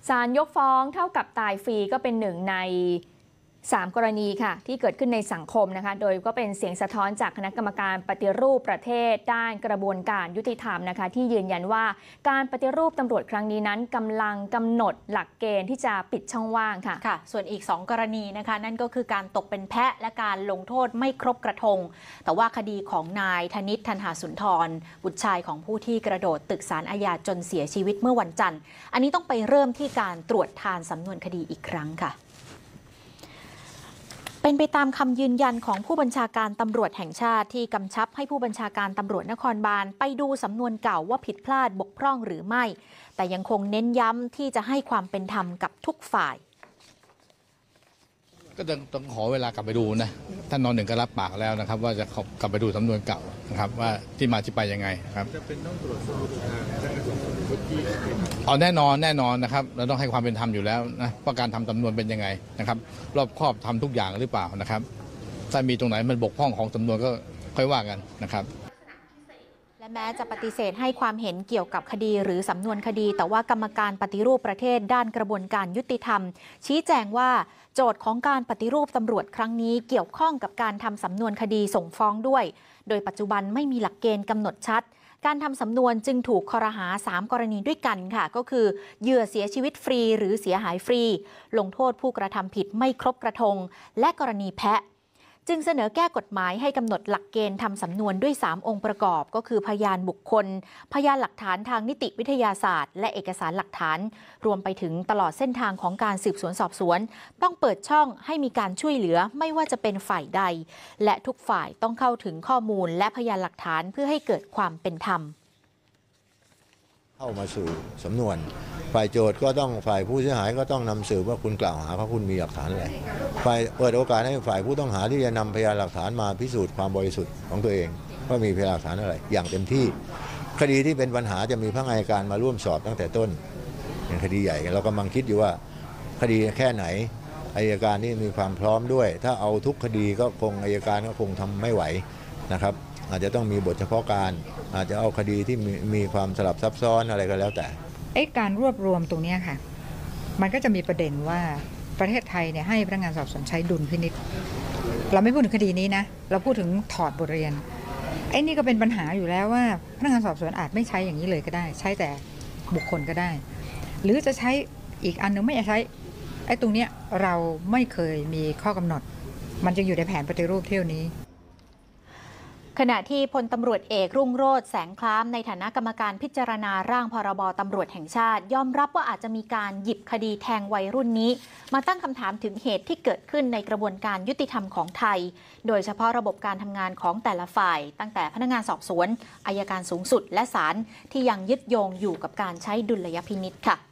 ศาลยกฟ้องเท่ากับตายฟรีก็เป็นหนึ่งใน3 กรณีค่ะที่เกิดขึ้นในสังคมนะคะโดยก็เป็นเสียงสะท้อนจากคณะกรรมการปฏิรูปประเทศด้านกระบวนการยุติธรรมนะคะที่ยืนยันว่าการปฏิรูปตำรวจครั้งนี้นั้นกำลังกำหนดหลักเกณฑ์ที่จะปิดช่องว่างค่ะส่วนอีก2 กรณีนะคะนั่นก็คือการตกเป็นแพะและการลงโทษไม่ครบกระทงแต่ว่าคดีของนายธนิต ธันหาสุนทรบุตรชายของผู้ที่กระโดดตึกศาลอาญาจนเสียชีวิตเมื่อวันจันทร์อันนี้ต้องไปเริ่มที่การตรวจทานสำนวนคดีอีกครั้งค่ะเป็นไปตามคำยืนยันของผู้บัญชาการตำรวจแห่งชาติที่กำชับให้ผู้บัญชาการตำรวจนครบาลไปดูสำนวนเก่าว่าผิดพลาดบกพร่องหรือไม่แต่ยังคงเน้นย้ำที่จะให้ความเป็นธรรมกับทุกฝ่ายก็ต้องขอเวลากลับไปดูนะท่านน.1ก็รับปากแล้วนะครับว่าจะกลับไปดูสำนวนเก่านะครับว่าที่มาที่ไปยังไงครับจะเป็นต้องตรวจสอบทางพนักงานสอบสวนแน่นอนนะครับเราต้องให้ความเป็นธรรมอยู่แล้วนะว่าการทำสำนวนเป็นยังไงนะครับรอบคอบทำทุกอย่างหรือเปล่านะครับถ้ามีตรงไหนมันบกพร่องของสำนวนก็ค่อยว่ากันนะครับและแม้จะปฏิเสธให้ความเห็นเกี่ยวกับคดีหรือสำนวนคดีแต่ว่ากรรมการปฏิรูปประเทศด้านกระบวนการยุติธรรมชี้แจงว่าโจทย์ของการปฏิรูปตำรวจครั้งนี้เกี่ยวข้องกับการทำสำนวนคดีส่งฟ้องด้วยโดยปัจจุบันไม่มีหลักเกณฑ์กำหนดชัดการทำสำนวนจึงถูกครหา3 กรณีด้วยกันค่ะก็คือเหยื่อเสียชีวิตฟรีหรือเสียหายฟรีลงโทษผู้กระทำผิดไม่ครบกระทงและกรณีแพะจึงเสนอแก้กฎหมายให้กำหนดหลักเกณฑ์ทำสำนวนด้วย3 องค์ประกอบก็คือพยานบุคคลพยานหลักฐานทางนิติวิทยาศาสตร์และเอกสารหลักฐานรวมไปถึงตลอดเส้นทางของการสืบสวนสอบสวนต้องเปิดช่องให้มีการช่วยเหลือไม่ว่าจะเป็นฝ่ายใดและทุกฝ่ายต้องเข้าถึงข้อมูลและพยานหลักฐานเพื่อให้เกิดความเป็นธรรมเข้ามาสู่สำนวนฝ่ายโจทย์ก็ต้องฝ่ายผู้เสียหายก็ต้องนำสืบว่าคุณกล่าวหาเขาคุณมีหลักฐานอะไรฝ่ายเปิดโอกาสให้ฝ่ายผู้ต้องหาที่จะนำพยานหลักฐานมาพิสูจน์ความบริสุทธิ์ของตัวเองว่ามีพยานหลักฐานอะไรอย่างเต็มที่คดีที่เป็นปัญหาจะมีพนักงานอัยการมาร่วมสอบตั้งแต่ต้นเป็นคดีใหญ่เรากำลังคิดอยู่ว่าคดีแค่ไหนอัยการนี่มีความพร้อมด้วยถ้าเอาทุกคดีก็คงอัยการก็คงทำไม่ไหวนะครับอาจจะต้องมีบทเฉพาะการอาจจะเอาคดีที่มีความสลับซับซ้อนอะไรก็แล้วแต่การรวบรวมตรงนี้ค่ะมันก็จะมีประเด็นว่าประเทศไทยเนี่ยให้พนักงานสอบสวนใช้ดุลพินิจเราไม่พูดถึงคดีนี้นะเราพูดถึงถอดบทเรียนนี่ก็เป็นปัญหาอยู่แล้วว่าพนักงานสอบสวนอาจไม่ใช้อย่างนี้เลยก็ได้ใช้แต่บุคคลก็ได้หรือจะใช้อีกอันนึงไม่ใช้ตรงนี้เราไม่เคยมีข้อกำหนดมันจะอยู่ในแผนปฏิรูปเที่ยวนี้ขณะที่พลตำรวจเอกรุ่งโรจน์แสงคล้ามในฐานะกรรมการพิจารณาร่างพรบตำรวจแห่งชาติยอมรับว่าอาจจะมีการหยิบคดีแทงวัยรุ่นนี้มาตั้งคำถามถึงเหตุที่เกิดขึ้นในกระบวนการยุติธรรมของไทยโดยเฉพาะระบบการทำงานของแต่ละฝ่ายตั้งแต่พนักงานสอบสวนอัยการสูงสุดและศาลที่ยังยึดโยงอยู่กับการใช้ดุลยพินิจค่ะ